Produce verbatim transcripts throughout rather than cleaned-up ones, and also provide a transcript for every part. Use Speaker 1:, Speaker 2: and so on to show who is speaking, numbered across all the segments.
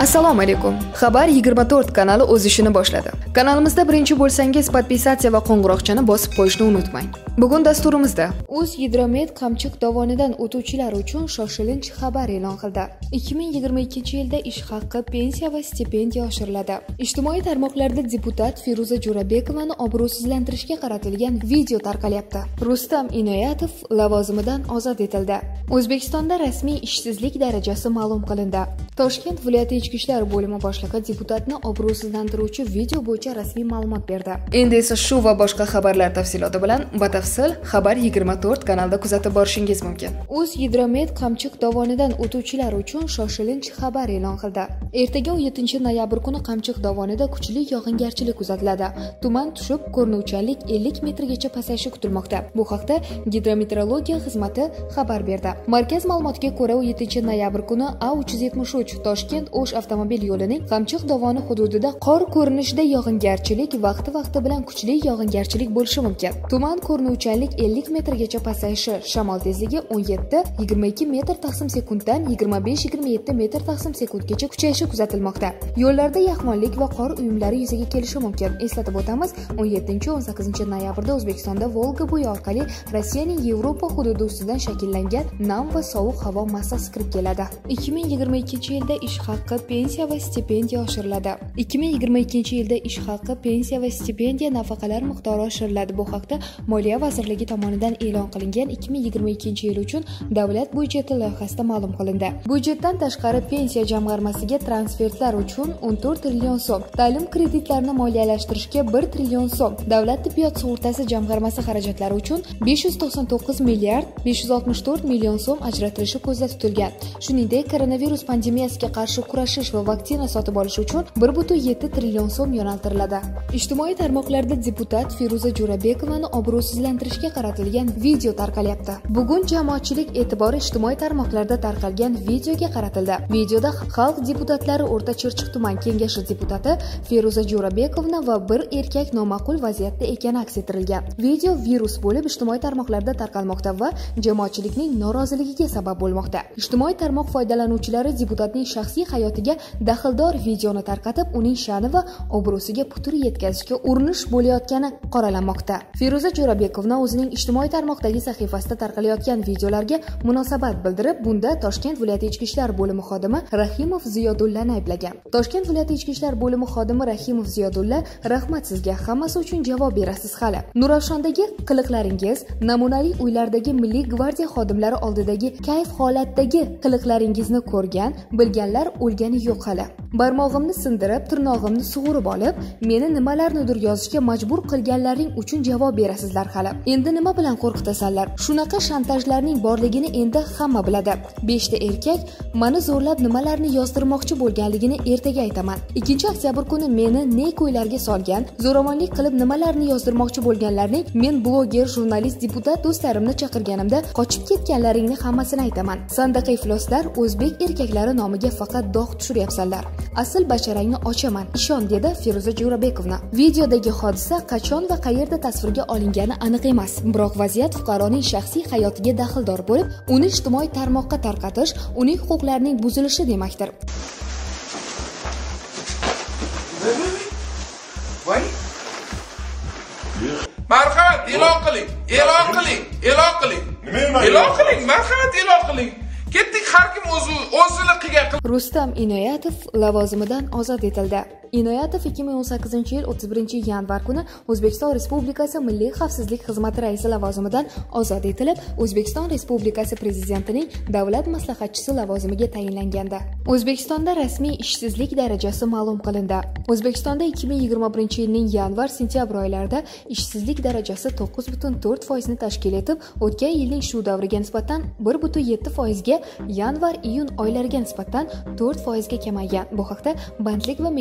Speaker 1: Assalomu alaykum. Xabar yigirma to'rt kanali o'z ishini boshladi. Kanalimizda birinchi bo'lsangiz, podpisatsiya va qo'ng'iroqchani bosib qo'yishni unutmang. Bugun dasturimizda O'zgidromet Qamchiq dovonidan o'tuvchilar uchun shoshilinch xabar e'lon qildi. ikki ming yigirma ikkinchi yilda ish haqi, pensiya va stipendiya oshiriladi. Ijtimoiy tarmoqlarda deputat Feruza Jo'rabekovani obro'sizlantirishga qaratilgan video tarqalyapti. Rustam Inoyatov lavozimidan ozod etildi. O'zbekistonda rasmiy ishsizlik darajasi ma'lum qilindi. Toshkent viloyati ichki ishlar bo'limi boshlig'i deputatni obro'sizlantiruvchi video bo'yicha rasmiy ma'lumot berdi. Endi esa shu va boshqa xabarlar tafsiloti bilan batafsil Xabar yigirma to'rt kanalida kuzatib borishingiz mumkin. O'zgidromet Qamchiq dovonidan o'tuvchilar uchun shoshilinch xabar e'lon qildi. Ertaga o'n yettinchi noyabr kuni Qamchiq dovonida kuchli yog'ingarchilik kuzatiladi. Tuman tushib, ko'rinuvchanlik ellik metrgacha pasayishi kutilmoqda. Bu haqda Gidrometeorologiya xizmati xabar berdi. Markaz ma'lumotiga ko'ra, o'n yettinchi noyabr kuni A uch yuz yetmish uch Toshkent O'sh avtomobil yo'lining Qamchiq dovoni hududida qor ko'rinishida yog'ingarchilik vaqti-vaqti bilan kuchli yog'ingarchilik bo'lishi mumkin. Tuman ko'rinuvchanlik ellik metrgacha pasayishi, shamol tezligi o'n yetti yigirma ikki metr taqsim sekunddan yigirma besh yigirma yetti metr taqsim sekundgacha kuchayishi kuzatilmoqda. Yo'llarda yaxmonlik va qor uyumlari yuzaga kelishi mumkin. Eslatib o'tamiz, o'n yettinchi o'n sakkizinchi noyabrda O'zbekistonda Volga bo'yi orqali Rossiyaning Yevropa hududi ustidan shakllangan nam va sovuq havo massasi kirib keladi. ikki ming yigirma ikkinchi yilda ish haqi, pensiya va stipendiya oshiriladi. ikki ming yigirma ikkinchi yilda ish haqi, pensiya va stipendiya nafaqalar miqdori oshiriladi. Bu haqda Moliya vazirligi tomonidan e'lon qilingan ikki ming yigirma ikkinchi yil uchun davlat byudjeti loyihasida ma'lum qilindi. Byudjetdan tashqari pensiya jamg'armasiga transfertlar uchun o'n to'rt trillion so'm, ta'lim kreditlarini moliyalashtirishga bir trillion so'm, davlat tibbiyot sug'urtasi jamg'armasi xarajatlari uchun besh yuz to'qson to'qqiz milliard besh yuz oltmish to'rt million so'm ajratilishi ko'zda tutilgan. Shuningdek, koronavirus pandemiyasiga qarshi kurashish va vaksina sotib olish uchun bir butun yetti trillion so'm yo'naltiriladi. Ijtimoiy tarmoqlarda deputat Feruza Jo'rabekovani obro'sizlantirishga qaratilgan video tarqalyapti. Bugun jamoatchilik e'tibori ijtimoiy tarmoqlarda tarqalgan videoga qaratildi. Videoda xalq deputatlari O'rta Chirchiq tuman kengashi deputati Feruza Jo'rabekovna va bir erkak noma'qul vaziyatda ekani aks ettirilgan. Video virus bo'lib ijtimoiy tarmoqlarda tarqalmoqda va jamoatchilikning noroziligiga sabab bo'lmoqda. Ijtimoiy tarmoq foydalanuvchilari deputatning shaxsiy hayotiga daxldor videoni tarqatib, uning sha'ni va obro'siga putur yetkazishga urinish bo'layotgani qoralanmoqda. Feruza Jo'rabekovna o'zining ijtimoiy tarmoqdagi sahifasida tarqalayotgan videolarga munosabat bildirib, bunda Toshkent viloyati ichki ishlar bo'limi xodimi Rahimov Ziyodullani ayblagan. Toshkent viloyati ichki ishlar bo'limi xodimi Rahimov Ziyodulla, rahmat sizga, hammasi uchun javob berasiz hali. Nurafshondagi qiliqlaringiz, namunali uylardagi Milliy gvardiya xodimlari oldidagi kayf holatdagi qiliqlaringizni ko'rgan, bilganlar o'lgani yo'q hali. Barmog'imni sindirib, tirnog'imni sug'urib olib, meni nimalarnidir yozishga majbur qilganlaring uchun javob berasizlar hali. Endi nima bilan qo'rqitasanlar? Shunaqa shantajlarning borligini endi hamma biladi. beshta erkak meni zo'rlab nimalarni yozdirmoqchi bo'lganligini ertaga aytaman. ikkinchi oktyabr kuni meni ne ko'ylarga solgan, zo'ravonlik qilib nimalarni yozdirmoqchi bo'lganlarning men bloger, jurnalist, deputat do'stlarimni chaqirganimda qochib ketganlaringni hammasini aytaman. Sandaqa ifloslar o'zbek erkaklari nomiga faqat dog' tushiryapsanlar. Asl basharangni ochaman, ishon, dedi Feruza Jo'rabekovna. Videodagi hodisa qachon va qayerda tasvirga olingani aniq emas, biroq vaziyat fuqaroning shaxsiy hayotiga daxldor bo'lib, uni ijtimoiy tarmoqqa tarqatish uning huquqlarining buzilishi demakdir.
Speaker 2: Marhamat, e'lon qiling, e'lon qiling, e'lon qiling. E'lon qiling, marhamat, e'lon qiling. Ketdik, har kim o'zi o'zini qilgan.
Speaker 1: Rustam Inoyatov lavozimidan ozod etildi. Inoyatov ikki ming o'n sakkizinchi yil o'ttiz birinchi yanvar kuni O'zbekiston Respublikasi Milliy xavfsizlik xizmati raisi lavozimidan ozod etilib, O'zbekiston Respublikasi prezidentining davlat maslahatchisi lavozimiga tayinlangandi. O'zbekistonda rasmiy ishsizlik darajasi ma'lum qilindi. O'zbekistonda ikki ming yigirma birinchi yilning yanvar-sentyabr oylarida ishsizlik darajasi to'qqiz butun to'rt foiz ni tashkil etib, o'tgan yilning shu davriga nisbatan bir butun yetti foiz ga, yanvar-iyun oylariga nisbatan to'rt foiz ga kamaygan. Bu haqda Bandlik va mehnat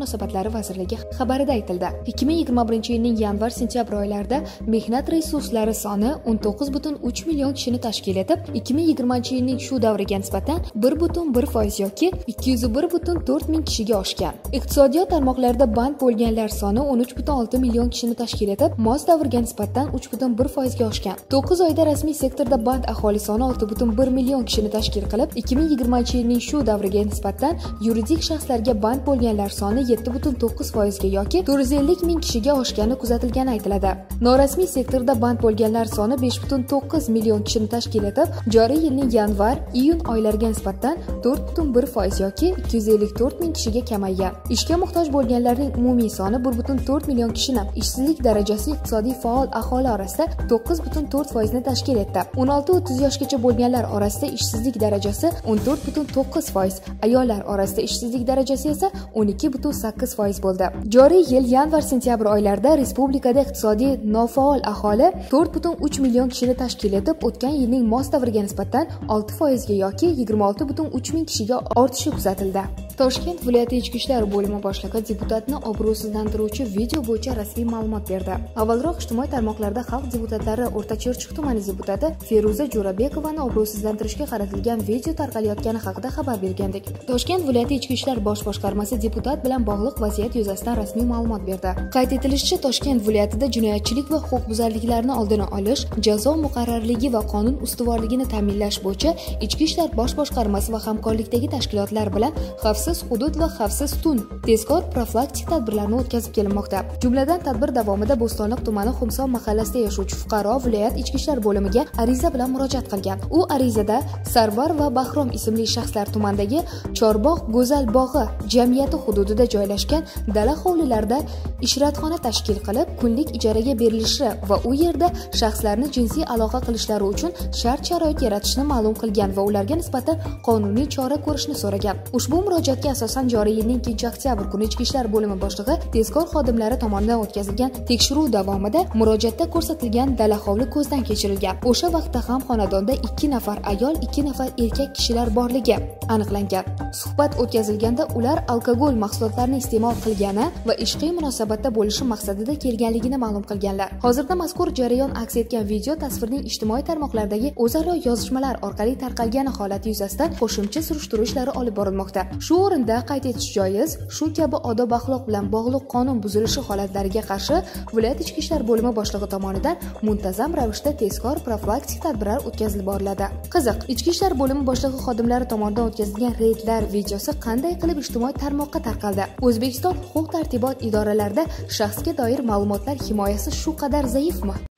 Speaker 1: munosabatlari vazirligi xabarida aytildi. ikki ming yigirma birinchi yilning yanvar-sentyabr oylarida mehnat resurslari soni o'n to'qqiz butun uch million kishini tashkil etib, ikki ming yigirmanchi yilning shu davriga nisbatan bir butun bir foiz yoki ikki yuz bir butun to'rt ming kishiga oshgan. Iqtisodiyot tarmoqlarida band bo'lganlar soni o'n uch butun olti million kishini tashkil etib, mos davrga nisbatan uch butun bir foiz ga oshgan. to'qqiz oyda rasmiy sektorda band aholi soni olti butun bir million kishini tashkil qilib, ikki ming yigirmanchi yilning shu davriga nisbatan yuridik shaxslarga band bo'lganlar soni yetti butun to'qqiz foiz ga yoki to'rt yuz ellik ming kishiga oshgani kuzatilgani aytiladi. Norasmiy sektorda band bo'lganlar soni besh butun to'qqiz million kishini tashkil etib, joriy yilning yanvar-iyun oylariga nisbatan to'rt butun bir foiz yoki ikki yuz ellik to'rt ming kishiga kamaygan. Ishga muhtoj bo'lganlarning umumiy soni bir butun to'rt million kishini, ishsizlik darajasi iqtisodiy faol aholi orasida to'qqiz butun to'rt foiz ni tashkil etdi. o'n olti o'ttiz yoshgacha bo'lganlar orasida ishsizlik darajasi o'n to'rt butun to'qqiz foiz, ayollar orasida ishsizlik darajasi esa o'n ikki butun sakkiz foiz bo'ldi. Joriy yil yanvar-sentyabr oylarida respublikada iqtisodiy nofaol aholi to'rt butun uch million kishini tashkil etib, o'tgan yilning mos davriga nisbatan olti foiz ga yoki yigirma olti butun uch ming kishiga ortishi kuzatildi. Toshkent viloyati ichki ishlar bo'limi boshlig'i deputatni obro'sizlantiruvchi video bo'yicha rasmiy ma'lumot berdi. Avvalroq ijtimoiy tarmoqlarda xalq deputatlari O'rta-Chirchiq tumani deputati Feruza Jo'rabekovani obro'sizlantirishga qaratilgan video tarqalayotgani haqida xabar bergandik. Toshkent viloyati ichki ishlar bosh boshqarmasi deputat bilan bog'liq vaziyat yuzasidan rasmiy ma'lumot berdi. Qayd etilishicha, Toshkent viloyatida jinoyatchilik va huquqbuzarliklarni oldini olish, jazo muqarrarligi va qonun ustuvorligini ta'minlash bo'yicha ichki ishlar bosh boshqarmasi va hamkorlikdagi tashkilotlar bilan xavfsiz hudud va xavfsiz tun tezkor profilaktik tadbirlarni o'tkazib kelinmoqda. Jumladan tadbir davomida Bo'stonliq tumani Xumson mahallasida yashovchi fuqaro viloyat ichki ishlar bo'limiga ariza bilan murojaat qilgan. U arizada Sarvar va Bahrom ismli shaxslar tumandagi Chorbog' Go'zal bog'i jamiyati hududida joylashgan dala hovlilarida ishratxona tashkil qilib, kunlik ijaraga berilishi va u yerda shaxslarni jinsiy aloqa qilishlari uchun shart-sharoit yaratishni ma'lum qilgan va ularga nisbatan qonuniy chora ko'rishni so'ragan. Ushbu murojaatga asosan joriy yilning ikkinchi oktyabr kuni ichki ishlar bo'limi boshlig'i tezkor xodimlari tomonidan o'tkazilgan tekshiruv davomida murojaatda ko'rsatilgan dala hovli ko'zdan kechirilgan. O'sha vaqtda ham xonadonda ikki nafar ayol, ikki nafar erkak kishilar borligi aniqlangan. Suhbat o'tkazilganda ular alkogol mahsulotlarini iste'mol qilgani va ishqiy munosabatda bo'lishi maqsadida kelganligini ma'lum qilganlar. Hozirda mazkur jarayon aks etgan video tasvirning ijtimoiy tarmoqlardagi o'zaro yozishmalar orqali tarqalgani holati yuzasidan qo'shimcha surishtiruv ishlari olib borilmoqda. Shu o'rinda qayd etish joiz, shu kabi odob axloq bilan bog'liq qonun buzilishi holatlariga qarshi viloyat ichki ishlar bo'limi boshlig'i tomonidan muntazam ravishda tezkor profilaktik tadbirlar o'tkazilib boriladi. Qiziq, ichki ishlar bo'limi boshlig'i xodimlari tomonidan o'tkazilgan reydlar videosi qanday qilib ijtimoiy tarmoqqa tarqaldi? O'zbekiston huquq tartibot idoralarida shaxsga doir ma'lumotlar himoyasi shu qadar zaifmi?